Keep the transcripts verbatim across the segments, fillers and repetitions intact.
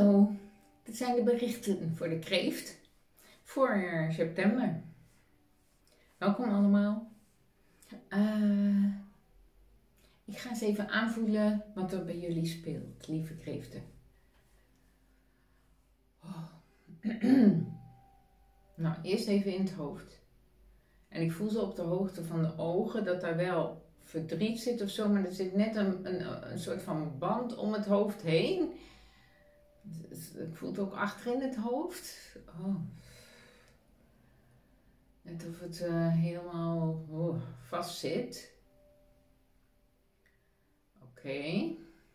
Hallo, dit zijn de berichten voor de kreeft voor september. Welkom allemaal. Uh, ik ga eens even aanvoelen wat er bij jullie speelt, lieve kreeften. Oh. Nou, eerst even in het hoofd. En ik voel zo op de hoogte van de ogen dat daar wel verdriet zit of zo, maar er zit net een, een, een soort van band om het hoofd heen. Ik voel het ook achter in het hoofd. Oh. Net of het uh, helemaal oh, vast zit. Oké. Okay.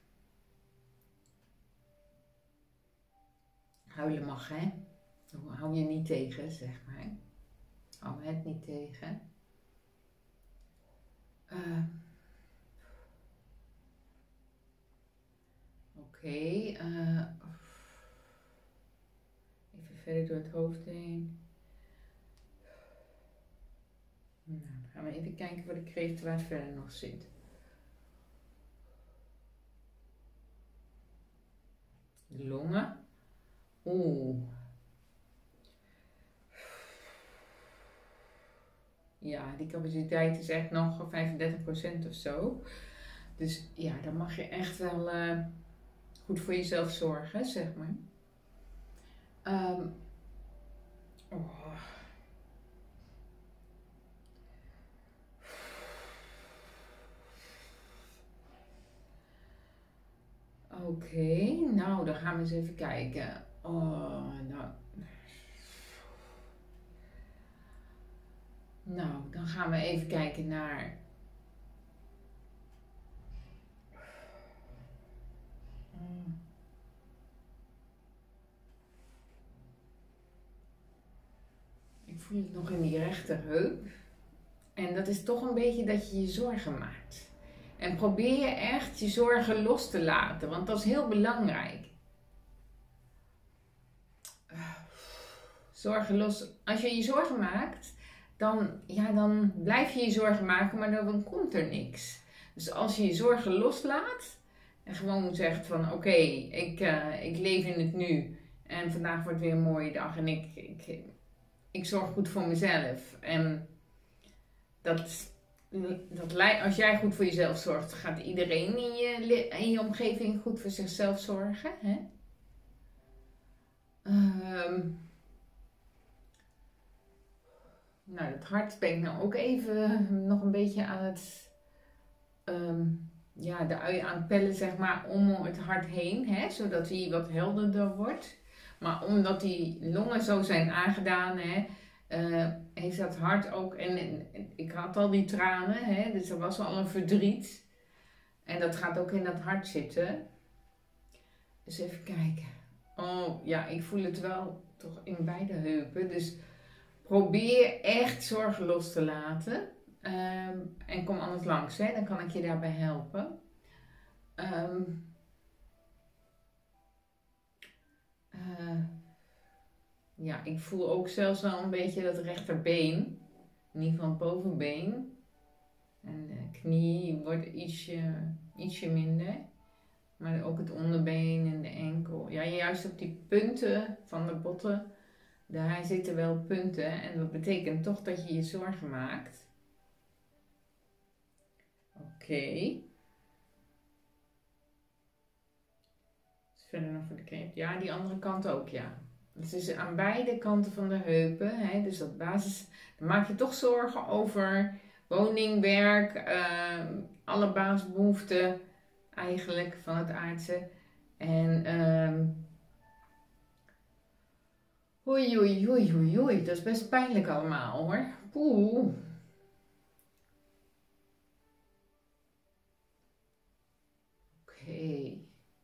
Huilen mag, hè? Hou je niet tegen, zeg maar. Hou het niet tegen. Uh. Oké. Okay, uh. Even verder door het hoofd heen. Nou, dan gaan we even kijken voor de kreeft waar het verder nog zit. De longen. Oeh. Ja, die capaciteit is echt nog vijfendertig procent of zo. Dus ja, dan mag je echt wel uh, goed voor jezelf zorgen, zeg maar. Um, oh. Oké, okay, nou dan gaan we eens even kijken. Oh, nou. Nou, dan gaan we even kijken naar. Ik voel het nog in die rechterheup. En dat is toch een beetje dat je je zorgen maakt. En probeer je echt je zorgen los te laten, want dat is heel belangrijk. Zorgen los. Als je je zorgen maakt, dan, ja, dan blijf je je zorgen maken, maar dan komt er niks. Dus als je je zorgen loslaat en gewoon zegt van oké, okay, ik, uh, ik leef in het nu en vandaag wordt weer een mooie dag en ik, ik, ik zorg goed voor mezelf. En dat, dat, als jij goed voor jezelf zorgt, gaat iedereen in je, in je omgeving goed voor zichzelf zorgen. Hè? Um, Nou, het hart ben ik nou ook even nog een beetje aan het, um, ja, de ui aan het pellen, zeg maar, om het hart heen, hè, zodat hij wat helderder wordt. Maar omdat die longen zo zijn aangedaan, hè, uh, heeft dat hart ook, en, en ik had al die tranen, hè, dus er was al een verdriet. En dat gaat ook in dat hart zitten. Dus even kijken. Oh, ja, ik voel het wel toch in beide heupen, dus probeer echt zorgen los te laten. Um, en kom anders langs, hè? Dan kan ik je daarbij helpen. Um, uh, ja, ik voel ook zelfs wel een beetje dat rechterbeen. In ieder geval het bovenbeen. En de knie wordt ietsje, ietsje minder. Maar ook het onderbeen en de enkel. Ja, juist op die punten van de botten. Daar zitten wel punten en dat betekent toch dat je je zorgen maakt. Oké. Okay. Verder nog voor de kreeft. Ja, die andere kant ook, ja. Het is aan beide kanten van de heupen. Hè? Dus dat basis. Dan maak je toch zorgen over woning, werk, uh, alle basisbehoeften eigenlijk van het aardse. En uh, Oei, oei, oei, oei, oei, dat is best pijnlijk allemaal hoor. Oeh. Oké. Okay.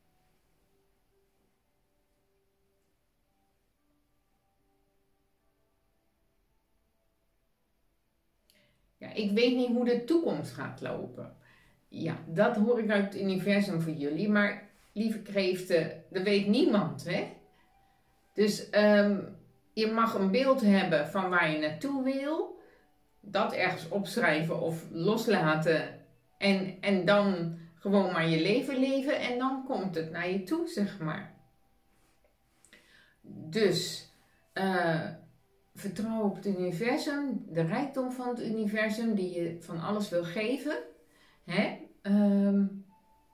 Ja, ik weet niet hoe de toekomst gaat lopen. Ja, dat hoor ik uit het universum voor jullie. Maar lieve kreeften, dat weet niemand, hè? Dus um, je mag een beeld hebben van waar je naartoe wil. Dat ergens opschrijven of loslaten. En, en dan gewoon maar je leven leven. En dan komt het naar je toe, zeg maar. Dus uh, vertrouw op het universum, de rijkdom van het universum die je van alles wil geven. Hè? Um,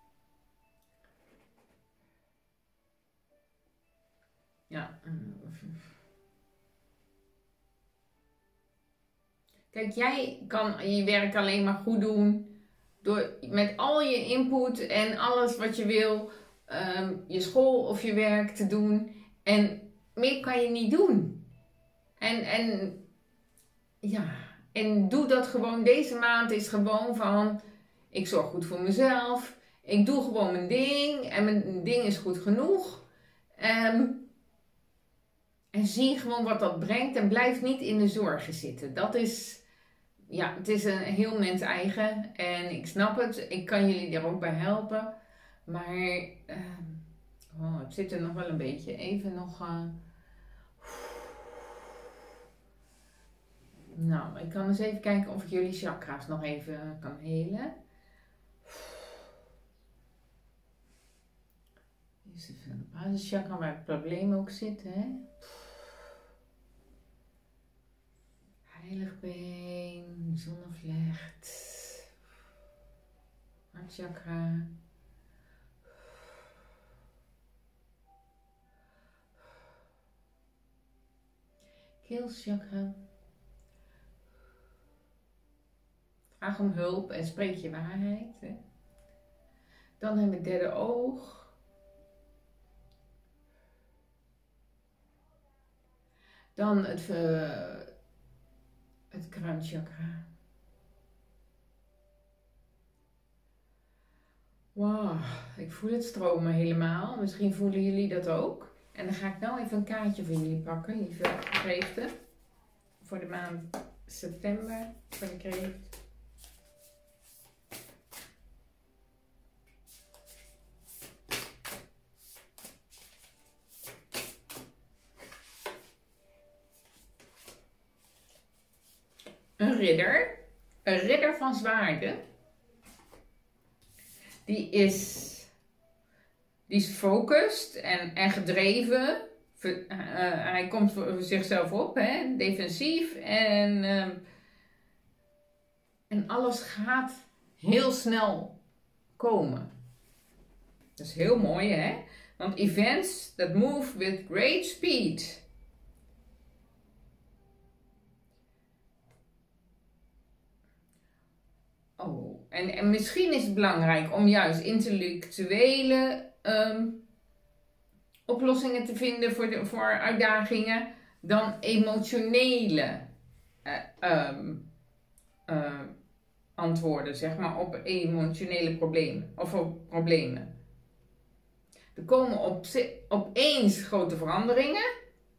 ja. Kijk, jij kan je werk alleen maar goed doen door met al je input en alles wat je wil, um, je school of je werk te doen. En meer kan je niet doen. En, en ja, en doe dat gewoon. Deze maand is gewoon van, ik zorg goed voor mezelf. Ik doe gewoon mijn ding en mijn ding is goed genoeg. Um, en zie gewoon wat dat brengt en blijf niet in de zorgen zitten. Dat is, ja, het is een heel mens eigen en ik snap het. Ik kan jullie er ook bij helpen. Maar, uh, oh, het zit er nog wel een beetje. Even nog... Uh, Nou, ik kan eens even kijken of ik jullie chakra's nog even kan helen. Hier is even een basischakra waar het probleem ook zit, hè. Heiligbeen, zonnevlecht, hartchakra. Keelchakra. Vraag om hulp en spreek je waarheid. Hè. Dan hebben we het derde oog. Dan het, uh, het kruinchakra. Wauw, ik voel het stromen helemaal. Misschien voelen jullie dat ook. En dan ga ik nou even een kaartje voor jullie pakken, lieve kreeften. Voor de maand september, voor de kreeft. Een ridder, een ridder van zwaarden, die is, die is gefocust en, en gedreven. Uh, hij komt voor zichzelf op, hè, defensief en, uh, en alles gaat heel snel komen. Dat is heel mooi, hè? Want events that move with great speed. Oh, en, en misschien is het belangrijk om juist intellectuele um, oplossingen te vinden voor, de, voor uitdagingen dan emotionele uh, um, uh, antwoorden, zeg maar, op emotionele problemen of op problemen. Er komen op, opeens grote veranderingen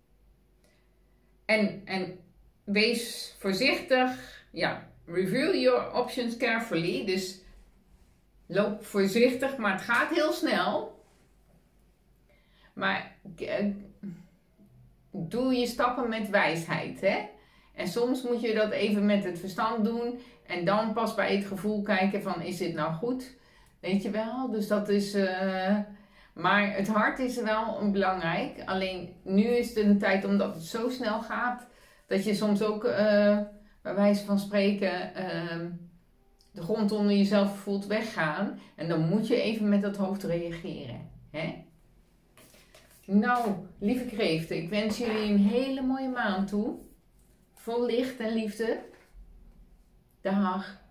en, en wees voorzichtig, ja. Review your options carefully. Dus loop voorzichtig, maar het gaat heel snel. Maar uh, doe je stappen met wijsheid, hè? En soms moet je dat even met het verstand doen. En dan pas bij het gevoel kijken van, is dit nou goed? Weet je wel? Dus dat is... Uh, maar het hart is wel belangrijk. Alleen nu is het een tijd omdat het zo snel gaat. Dat je soms ook... Uh, bij wijze van spreken uh, de grond onder jezelf voelt weggaan. En dan moet je even met dat hoofd reageren. Hè? Nou, lieve kreeften, ik wens jullie een hele mooie maand toe. Vol licht en liefde. Dag.